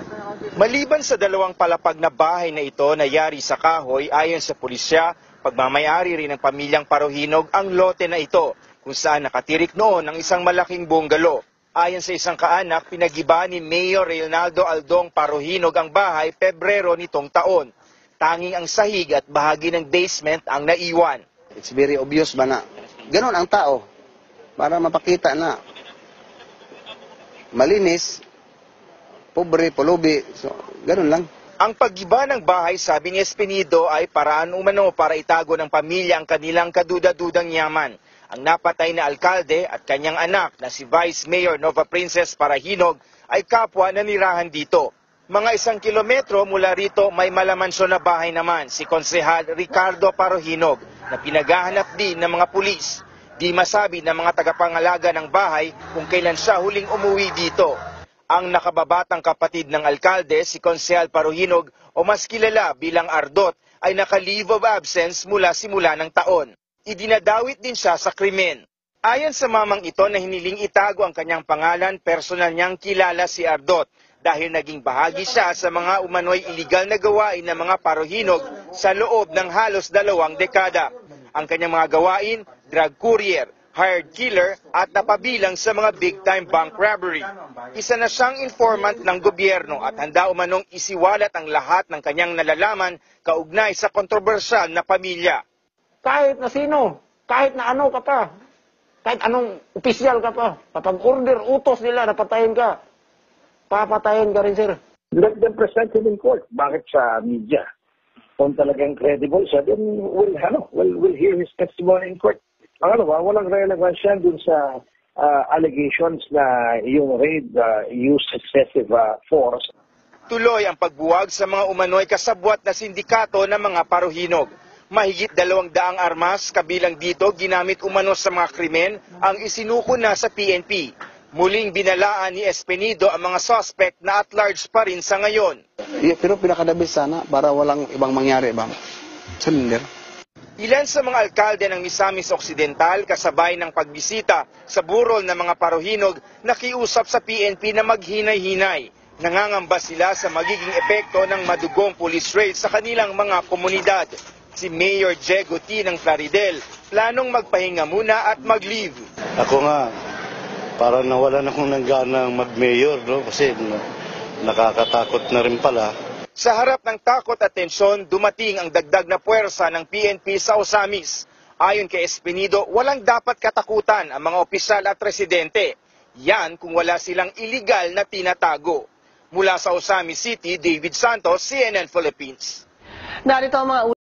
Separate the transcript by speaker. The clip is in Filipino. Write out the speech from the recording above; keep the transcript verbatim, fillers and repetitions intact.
Speaker 1: Maliban sa dalawang palapag na bahay na ito na yari sa kahoy, ayon sa pulisya, pagmamayari rin ng pamilyang Parohinog ang lote na ito, kung saan nakatirik noon ang isang malaking bungalo. Ayon sa isang kaanak, pinagiba ni Mayor Reynaldo Aldong Parohinog ang bahay Pebrero nitong taon. Tanging ang sahig at bahagi ng basement ang naiwan.
Speaker 2: It's very obvious ba na ganon ang tao para mapakita na malinis, pobre, pulubi, so ganon lang.
Speaker 1: Ang paggiba ng bahay, sabi ni Espinido, ay paraan umano para itago ng pamilya ang kanilang kaduda-dudang yaman. Ang napatay na alkalde at kanyang anak na si Vice Mayor Nova Princess Parahinog ay kapwa na nirahan dito. Mga isang kilometro mula rito may malamansyon na bahay naman si Konsehal Ricardo Parohinog na pinaghahanap din ng mga pulis. Di masabi ng mga tagapangalaga ng bahay kung kailan siya huling umuwi dito. Ang nakababatang kapatid ng alkalde, si Konsehal Parohinog o mas kilala bilang Ardot, ay naka-leave of absence mula simula ng taon. Idinadawit din siya sa krimen. Ayon sa mamang ito na hiniling itago ang kanyang pangalan, personal niyang kilala si Ardot dahil naging bahagi siya sa mga umano'y iligal na gawain ng mga Parohinog sa loob ng halos dalawang dekada. Ang kanyang mga gawain, drug courier, hired killer at napabilang sa mga big-time bank robbery. Isa na siyang informant ng gobyerno at handa umanong isiwalat ang lahat ng kanyang nalalaman kaugnay sa kontrobersyal na pamilya.
Speaker 3: Kahit na sino, kahit na ano ka pa, kahit anong opisyal ka pa, kapag order, utos nila na patayin ka, papatayin ka rin, sir.
Speaker 4: Let them present him in court. Bakit sa media? Kung talagang credible siya, then we'll, ano, we'll, we'll hear his testimony in court. Ang ano ba, walang relevance yan dun sa uh, allegations na yung raid uh, used excessive uh, force.
Speaker 1: Tuloy ang pagbuwag sa mga umano'y kasabwat na sindikato ng mga Parohinog. Mahigit dalawang daang armas, kabilang dito ginamit umano sa mga krimen ang isinuko na sa P N P. Muling binalaan ni Espinido ang mga suspect na at large pa rin sa ngayon.
Speaker 2: Yeah, pero pinakadabis sana para walang ibang mangyari ba? Salinder.
Speaker 1: Ilan sa mga alkalde ng Misamis Occidental kasabay ng pagbisita sa burol ng mga Parohinog nakiusap sa P N P na maghinay-hinay. Nangangamba sila sa magiging epekto ng madugong police raid sa kanilang mga komunidad. Si Mayor Diego T. ng Plaridel planong magpahinga muna at mag-leave.
Speaker 5: Ako nga, parang nawalan akong nangganang mag-mayor, no? Kasi nakakatakot na rin pala.
Speaker 1: Sa harap ng takot at tensyon, dumating ang dagdag na puwersa ng P N P sa Osamis. Ayon kay Espinido, walang dapat katakutan ang mga opisyal at residente. Yan kung wala silang iligal na tinatago. Mula sa Osamis City, David Santos, C N N Philippines.
Speaker 6: Narito ang mga